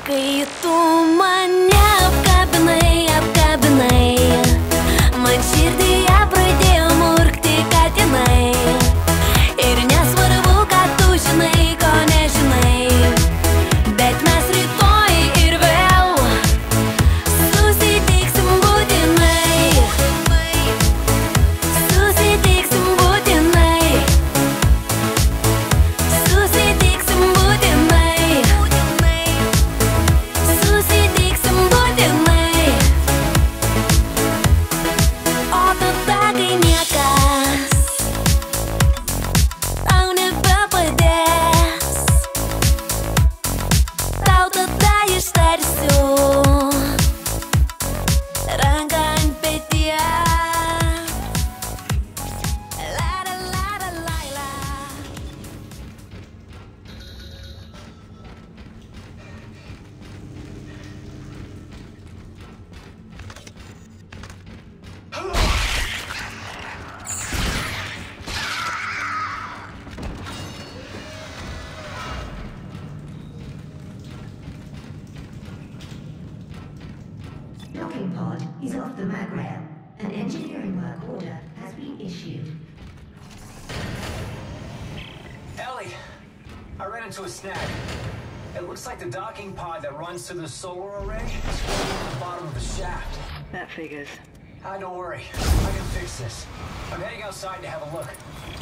Kai tu mane apkabinai, man širdyje pradėjo murkti katinai. Ir nesvarbu, kad tu žinai, ko nežinai, bet mes rytoj ir vėl susitiksim būtinai. Susitiksim būtinai. Susitiksim būtinai. Susitiksim būtinai. O tada, kai niekas tau nebepadės, tau tada ištarsiu ranką ant peties. La la la la la la. Docking pod is off the mag rail. An engineering work order has been issued. Ellie, I ran into a snag. It looks like the docking pod that runs to the solar array is floating at the bottom of the shaft. That figures. Don't worry, I can fix this. I'm heading outside to have a look.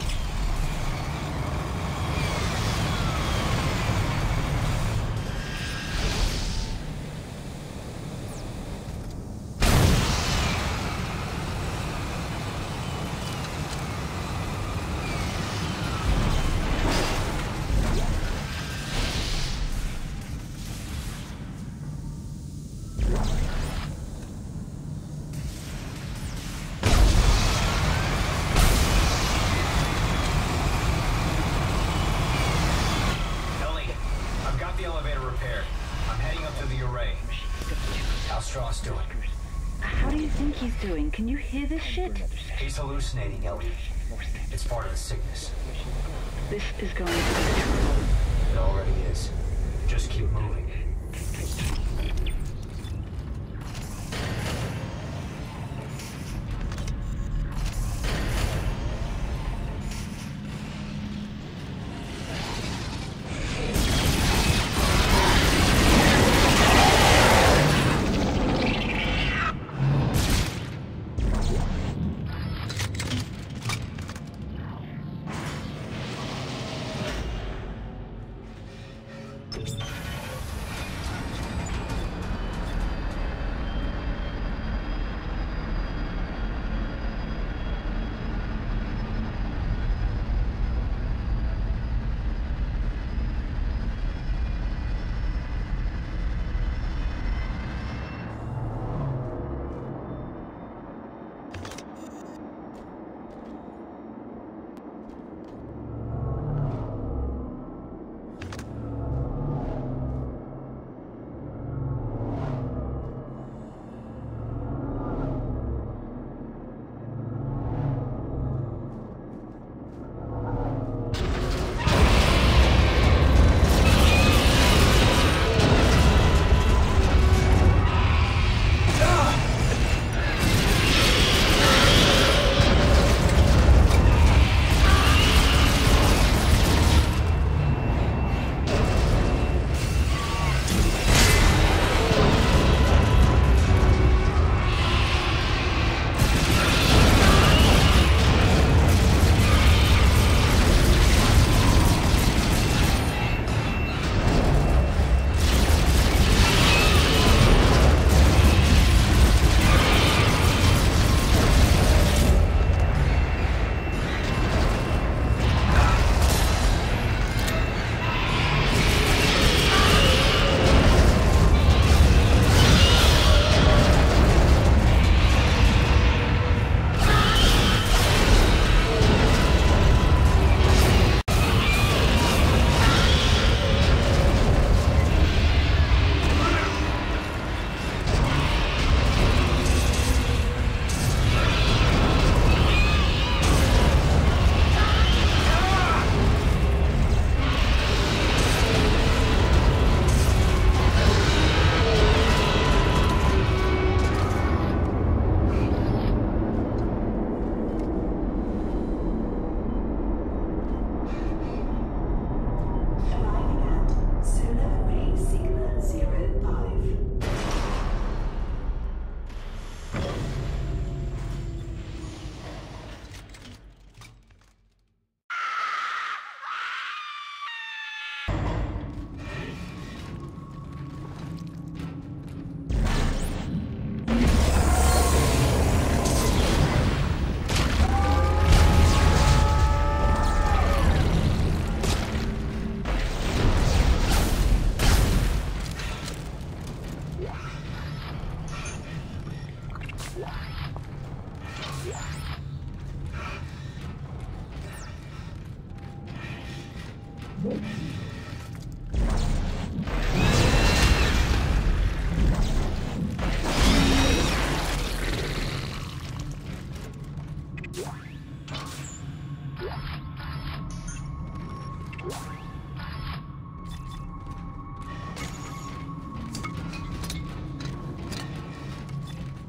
The elevator repaired. I'm heading up to the array. How's Strauss doing? How do you think he's doing? Can you hear this shit? He's hallucinating, Ellie. It's part of the sickness. This is going to be trouble. It already is. Just keep moving.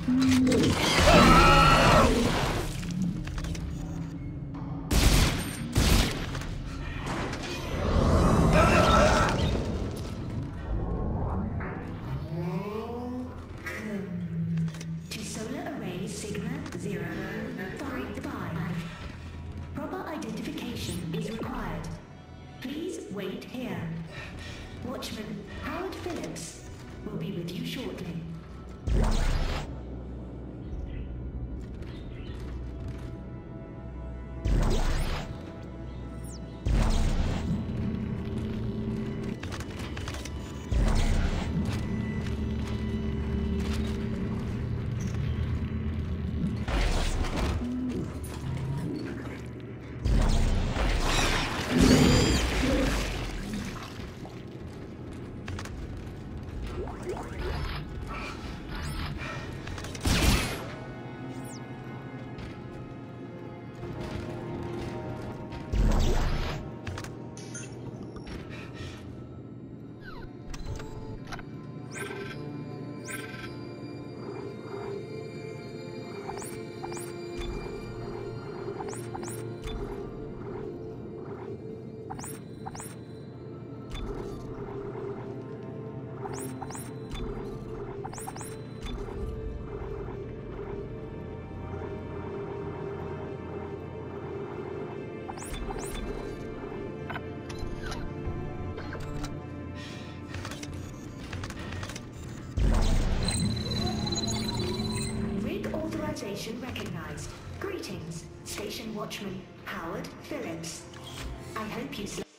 To solar array Sigma 045. Proper identification is required. Please wait here. Watchman Howard Phillips will be with you shortly. Authorization recognized. Greetings, Station Watchman Howard Phillips. I hope you